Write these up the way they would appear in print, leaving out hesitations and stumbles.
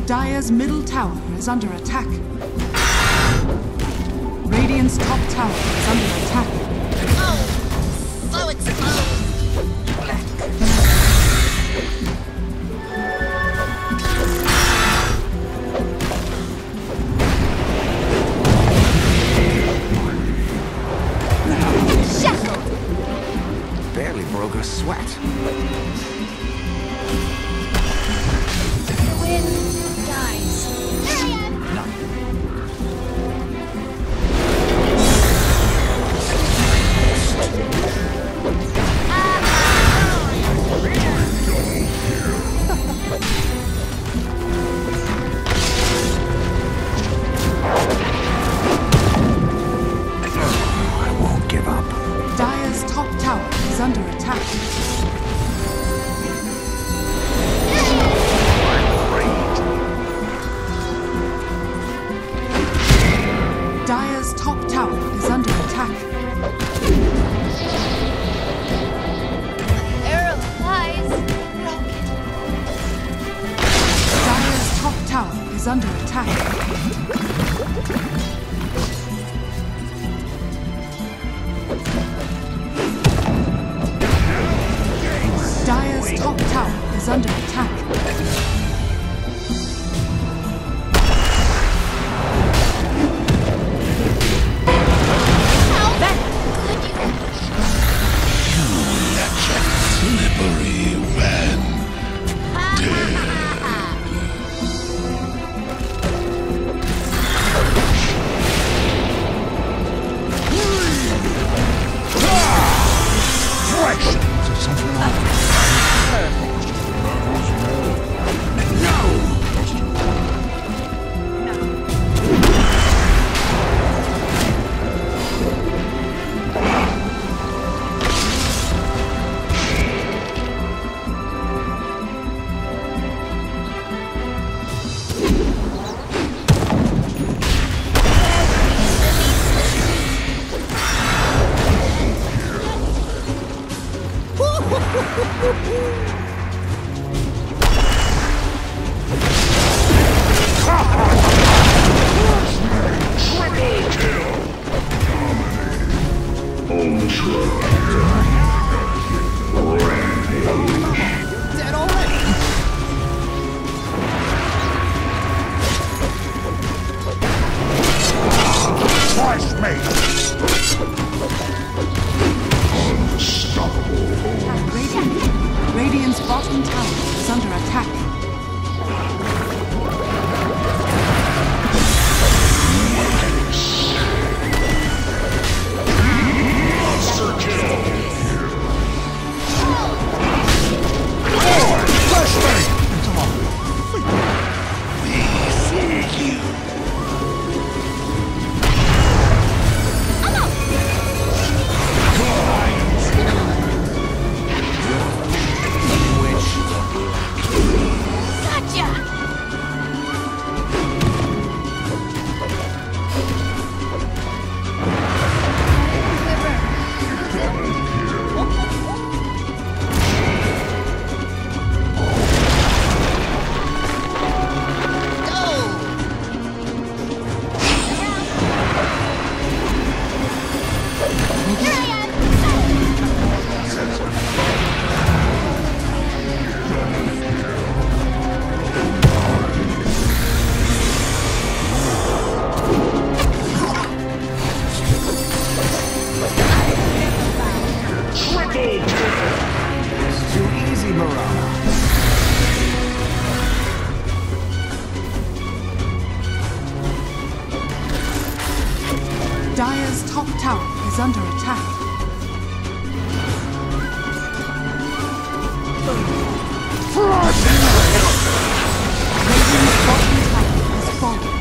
Dire's middle tower is under attack. Radiant's top tower is under attack. Oh, so exposed. Barely broke a sweat. The wind dies. Here I am. I won't give up. Dire's top tower is under attack. Dire's top tower is under attack. Arrow flies broken. Dire's top tower is under attack. Dire's top tower is under attack. Slippery when Dead already! twice me. Radiant's bottom tower is under attack. Monster kill. It's too easy, Mirana. Dire's top tower is under attack. Radiant's bottom tower is falling.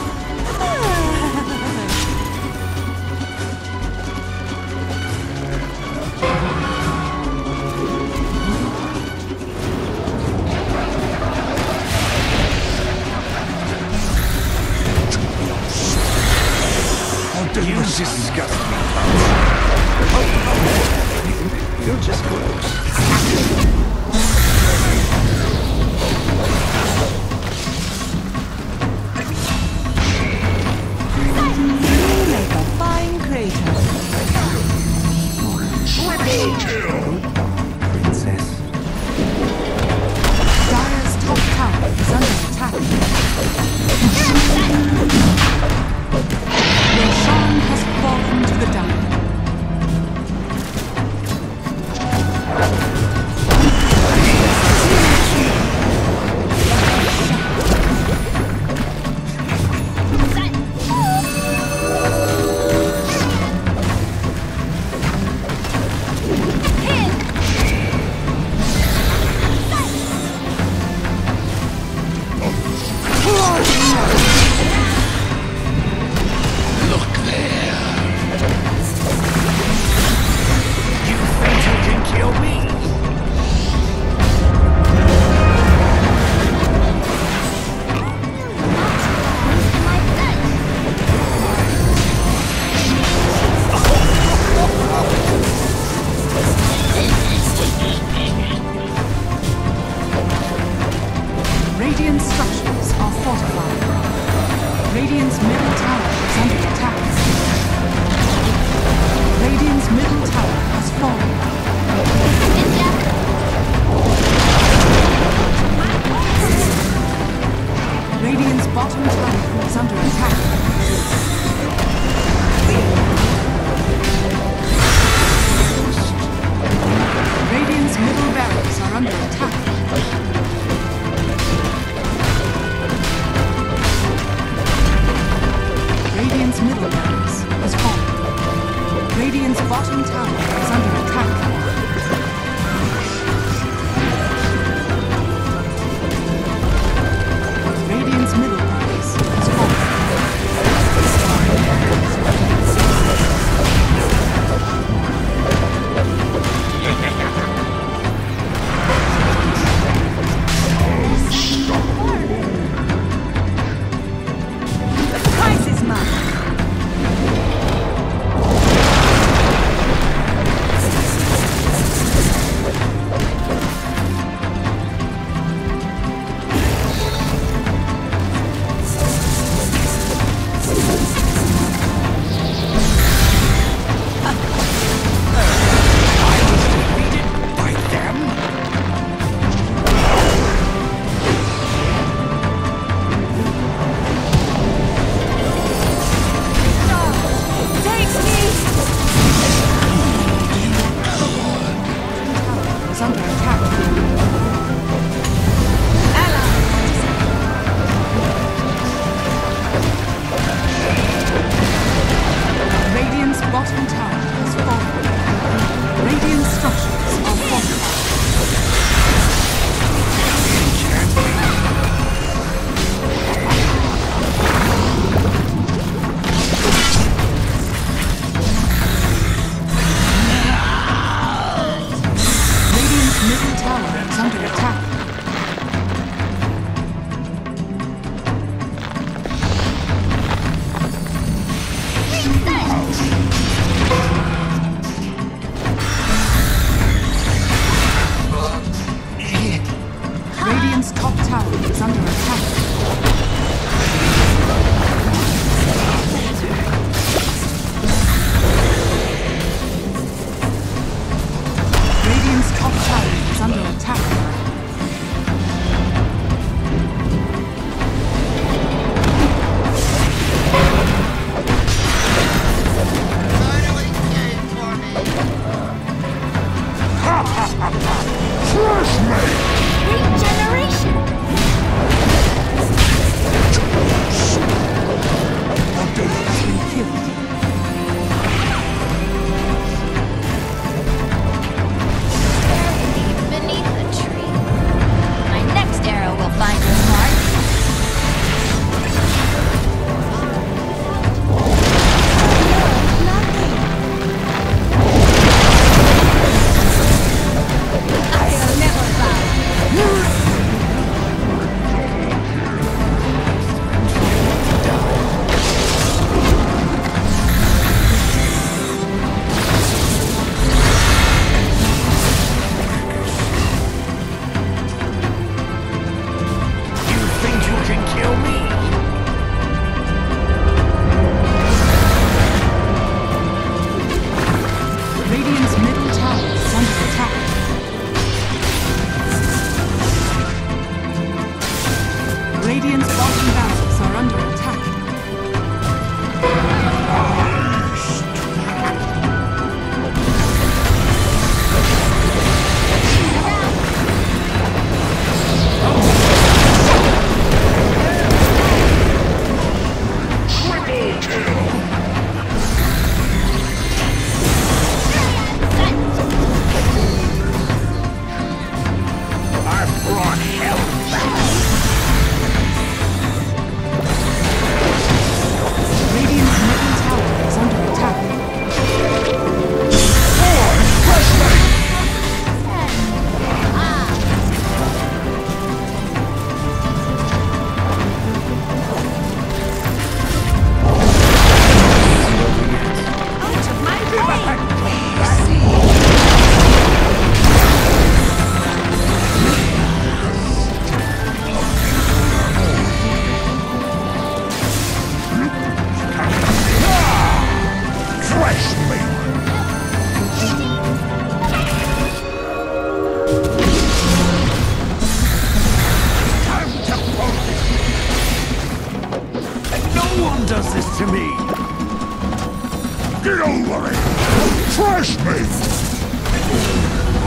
You disgust me. You're just gross. Radiant structures are fortified. Radiant's middle tower is under attack. Radiant's middle tower has fallen. Radiant's bottom tower is under attack. Radiant's middle barracks are under attack. Radiant's middle barracks has fallen. Radiant's bottom tower is under attack. Radiant's middle barracks has fallen. The price is mine. Radiant's top tower is under attack. Radiant's top tower is under attack. Radiant's bottom barracks are under attack. does this to me? Get over it! Trash me!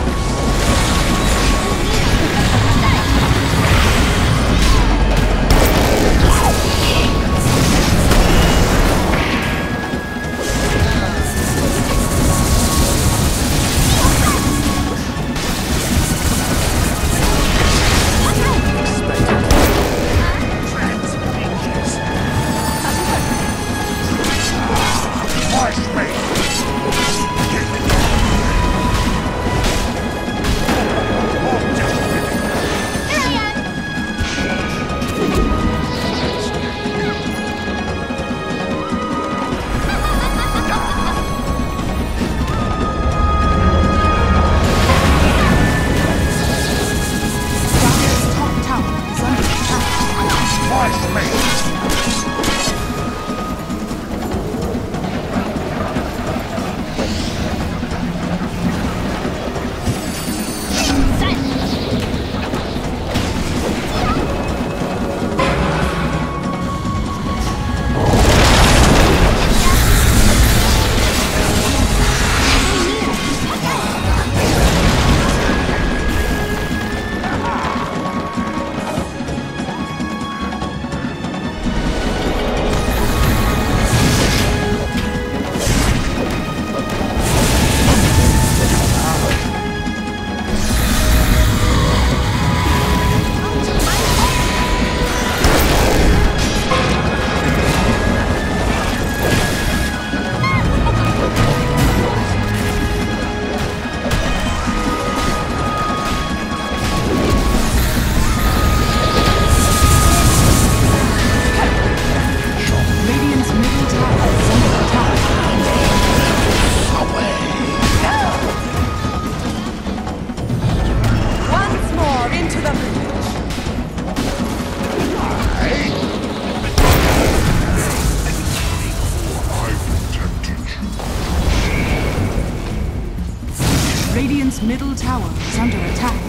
Radiant's middle tower is under attack.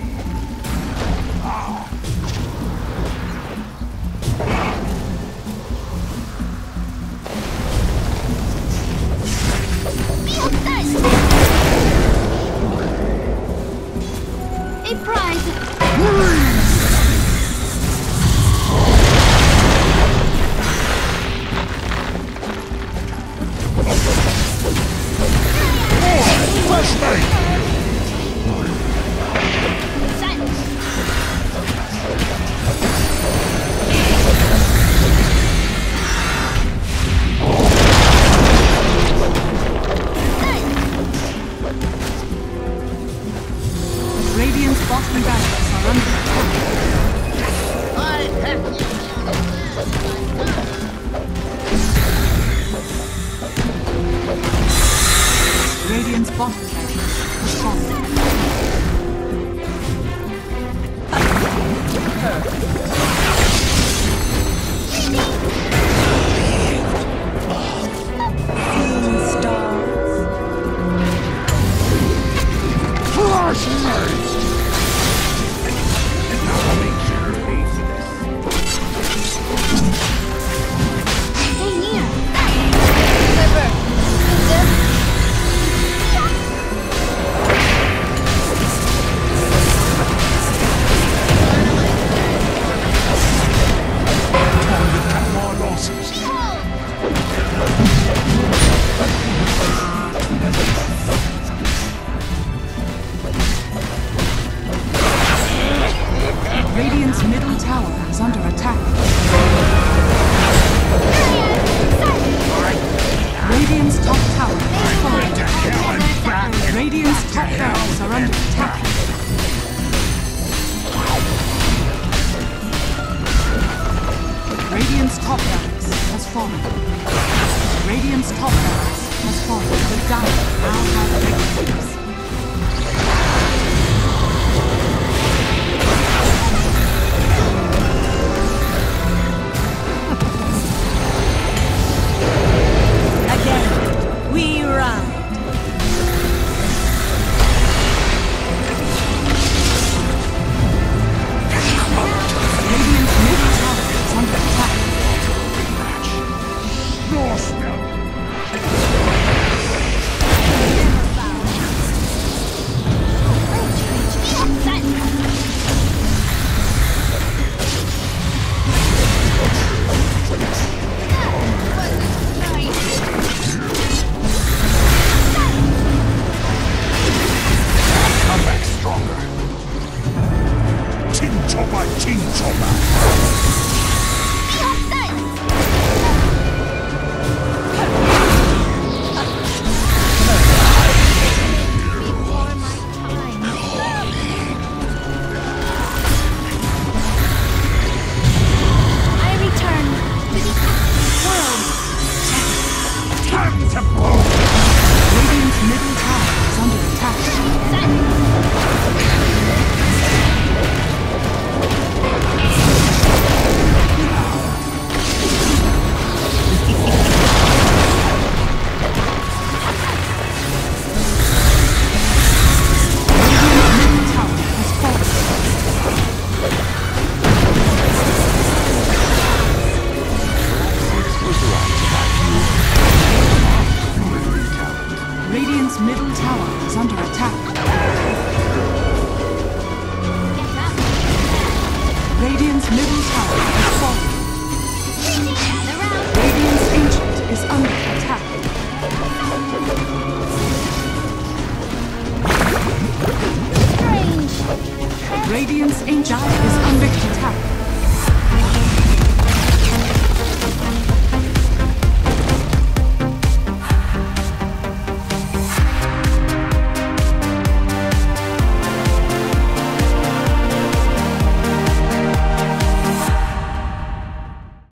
A prize! Radiant's bottom barracks are under attack. I have you. Radiant's bottom barracks has fallen. Radiant's middle tower is under attack. Radiant's top tower is falling. Radiant's top barracks are under attack. Radiant's top barracks has fallen. Radiant's top barracks has fallen. The Dire now have regulators. Team Chopper! Be hostile! Before my time. I return to the world. Time to blow! Radiant's middle tower is under attack. Radiant's middle tower is under attack. Radiant's middle tower has fallen. Radiant's ancient is under attack. Strange. Radiant's ancient is